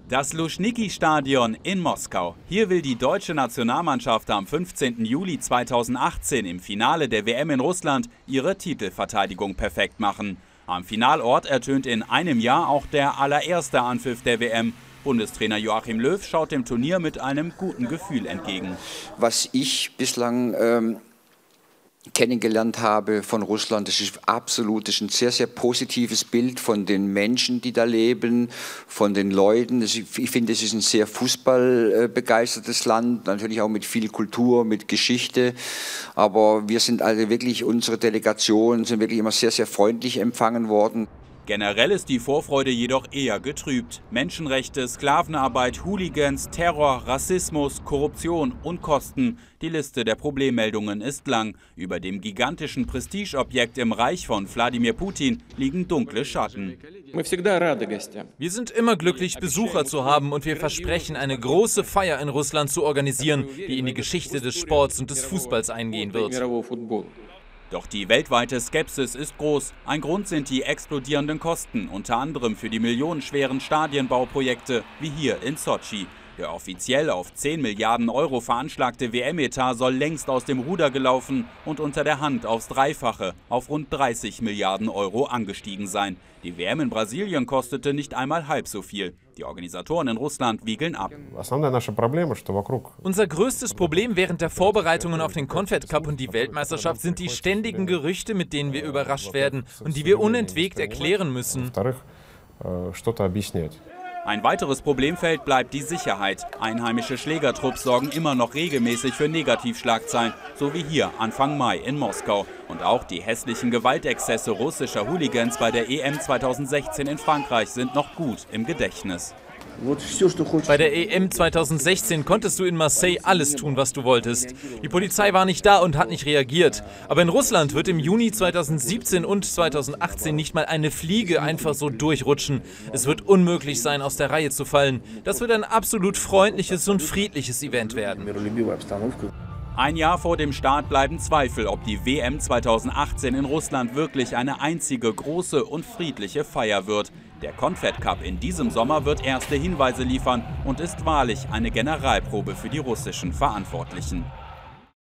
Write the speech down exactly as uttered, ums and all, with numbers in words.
Das Luschniki-Stadion in Moskau. Hier will die deutsche Nationalmannschaft am fünfzehnten Juli zweitausendachtzehn im Finale der W M in Russland ihre Titelverteidigung perfekt machen. Am Finalort ertönt in einem Jahr auch der allererste Anpfiff der W M. Bundestrainer Joachim Löw schaut dem Turnier mit einem guten Gefühl entgegen. Was ich bislang ähm, kennengelernt habe von Russland, das ist absolut, das ist ein sehr, sehr positives Bild von den Menschen, die da leben, von den Leuten. Das, ich finde, es ist ein sehr fußballbegeistertes Land, natürlich auch mit viel Kultur, mit Geschichte. Aber wir sind also wirklich, unsere Delegationen sind wirklich immer sehr, sehr freundlich empfangen worden. Generell ist die Vorfreude jedoch eher getrübt. Menschenrechte, Sklavenarbeit, Hooligans, Terror, Rassismus, Korruption und Kosten. Die Liste der Problemmeldungen ist lang. Über dem gigantischen Prestigeobjekt im Reich von Wladimir Putin liegen dunkle Schatten. Wir sind immer glücklich, Besucher zu haben, und wir versprechen, eine große Feier in Russland zu organisieren, die in die Geschichte des Sports und des Fußballs eingehen wird. Doch die weltweite Skepsis ist groß. Ein Grund sind die explodierenden Kosten, unter anderem für die millionenschweren Stadienbauprojekte, wie hier in Sotschi. Der offiziell auf zehn Milliarden Euro veranschlagte W M-Etat soll längst aus dem Ruder gelaufen und unter der Hand aufs Dreifache, auf rund dreißig Milliarden Euro angestiegen sein. Die W M in Brasilien kostete nicht einmal halb so viel. Die Organisatoren in Russland wiegeln ab. Unser größtes Problem während der Vorbereitungen auf den Confed Cup und die Weltmeisterschaft sind die ständigen Gerüchte, mit denen wir überrascht werden und die wir unentwegt erklären müssen. Ein weiteres Problemfeld bleibt die Sicherheit. Einheimische Schlägertrupps sorgen immer noch regelmäßig für Negativschlagzeilen, so wie hier Anfang Mai in Moskau. Und auch die hässlichen Gewaltexzesse russischer Hooligans bei der E M zweitausendsechzehn in Frankreich sind noch gut im Gedächtnis. Bei der E M zweitausendsechzehn konntest du in Marseille alles tun, was du wolltest. Die Polizei war nicht da und hat nicht reagiert. Aber in Russland wird im Juni zweitausendsiebzehn und zweitausendachtzehn nicht mal eine Fliege einfach so durchrutschen. Es wird unmöglich sein, aus der Reihe zu fallen. Das wird ein absolut freundliches und friedliches Event werden. Ein Jahr vor dem Start bleiben Zweifel, ob die W M zweitausendachtzehn in Russland wirklich eine einzige große und friedliche Feier wird. Der Confed Cup in diesem Sommer wird erste Hinweise liefern und ist wahrlich eine Generalprobe für die russischen Verantwortlichen.